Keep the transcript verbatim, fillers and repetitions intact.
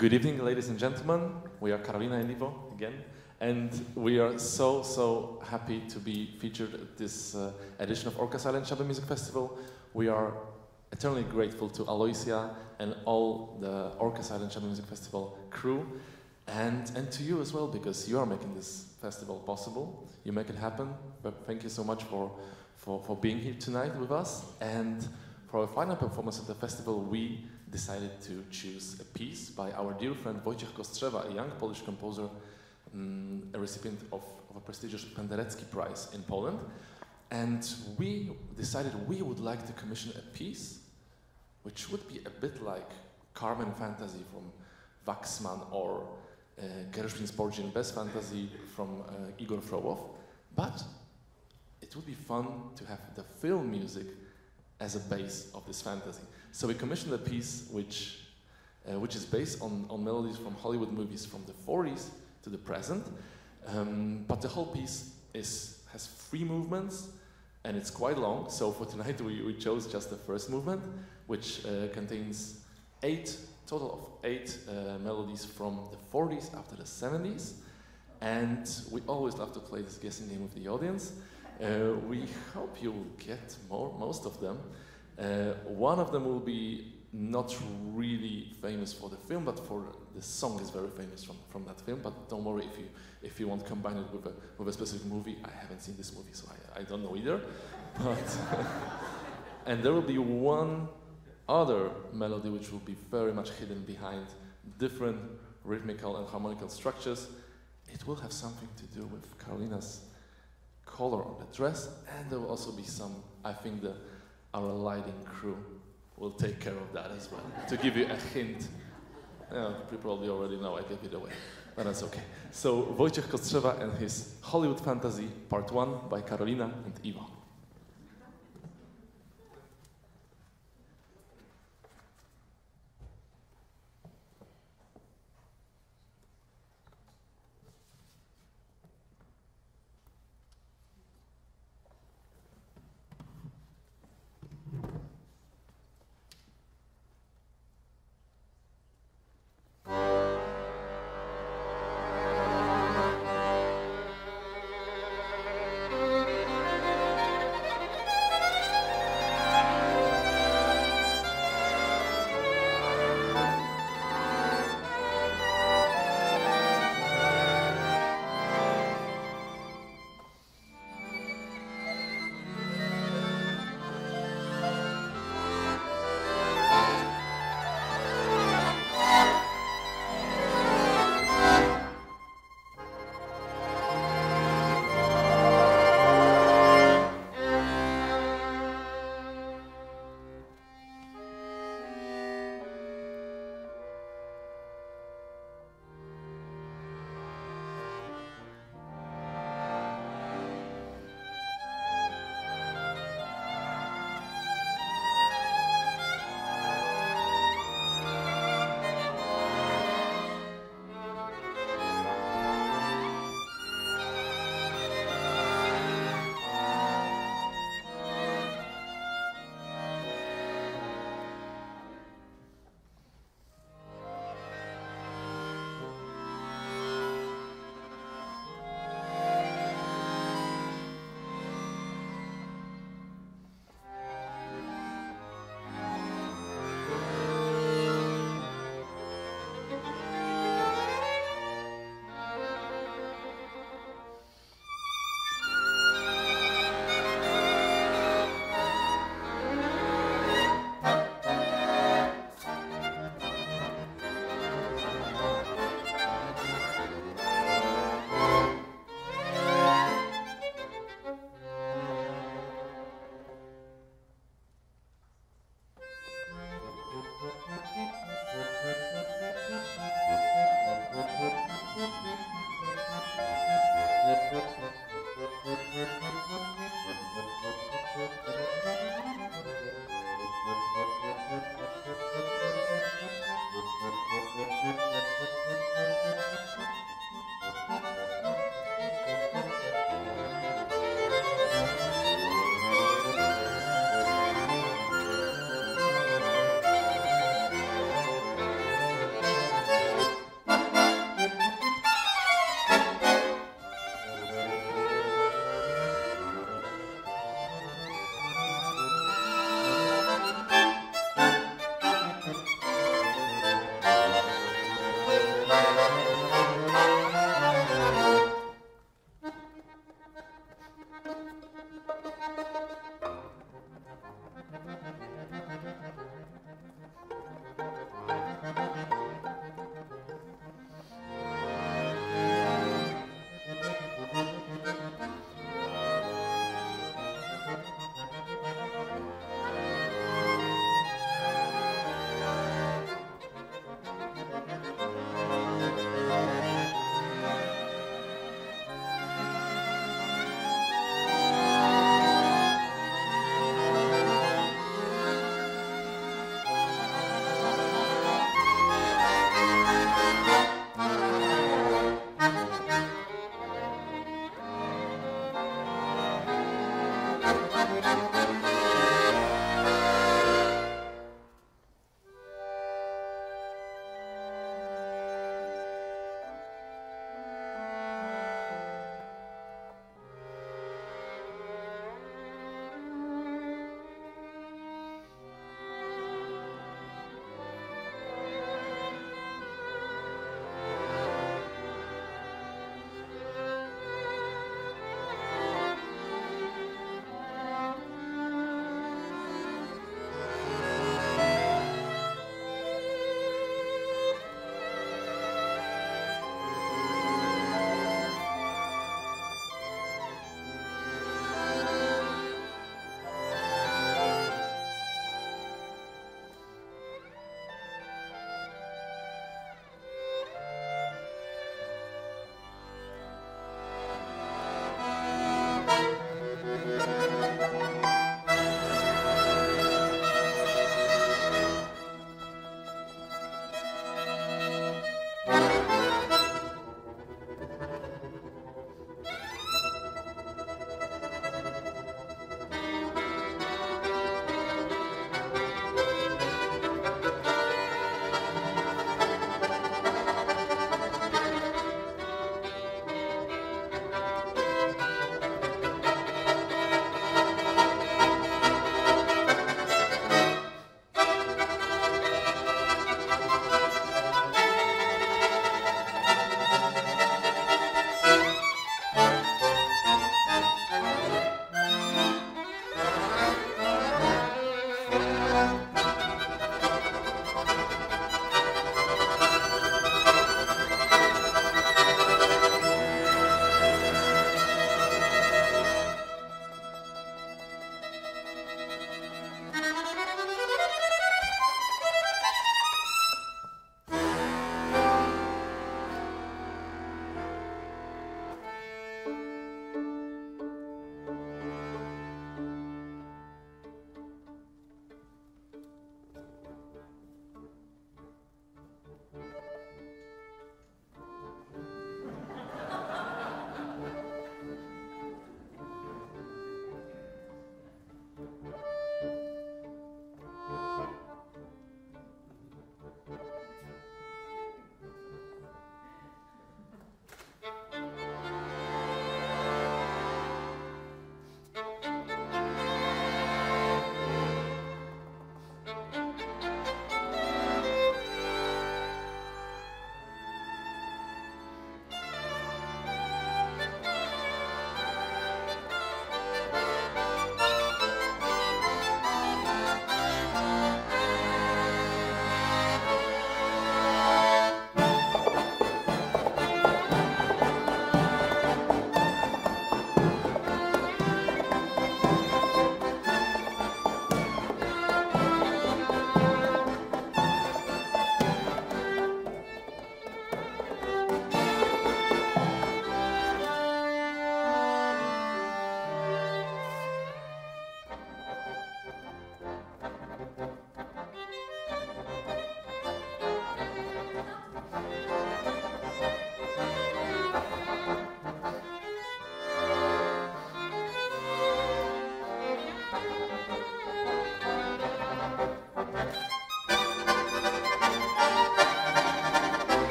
Good evening, ladies and gentlemen. We are Karolina and Iwo again, and we are so, so happy to be featured at this uh, edition of Orcas Island Chamber Music Festival. We are eternally grateful to Aloysia and all the Orcas Island Chamber Music Festival crew, and, and to you as well, because you are making this festival possible. You make it happen, but thank you so much for, for, for being here tonight with us. And for our final performance of the festival, we decided to choose a piece by our dear friend Wojciech Kostrzewa, a young Polish composer, um, a recipient of, of a prestigious Penderecki Prize in Poland. And we decided we would like to commission a piece which would be a bit like Carmen Fantasy from Waxman or uh, Gershwin's Porgy and Bess Fantasy from uh, Igor Frowow, but it would be fun to have the film music as a base of this fantasy. So we commissioned a piece which, uh, which is based on, on melodies from Hollywood movies from the forties to the present, um, but the whole piece is, has three movements, and it's quite long. So for tonight we, we chose just the first movement, which uh, contains eight, total of eight uh, melodies from the forties after the seventies, and we always love to play this guessing game with the audience. Uh, we hope you will get more, most of them. Uh, one of them will be not really famous for the film, but for the song is very famous from, from that film. But don't worry if you if you want to combine it with a with a specific movie. I haven't seen this movie, so I, I don't know either. But and there will be one other melody which will be very much hidden behind different rhythmical and harmonical structures. It will have something to do with Karolina's color on the dress, and there will also be some, I think the, our lighting crew will take care of that as well. To give you a hint, yeah, you probably already know I gave it away, but that's okay. So Wojciech Kostrzewa and his Hollywood Fantasy, Part one by Karolina and Iwo. Thank you.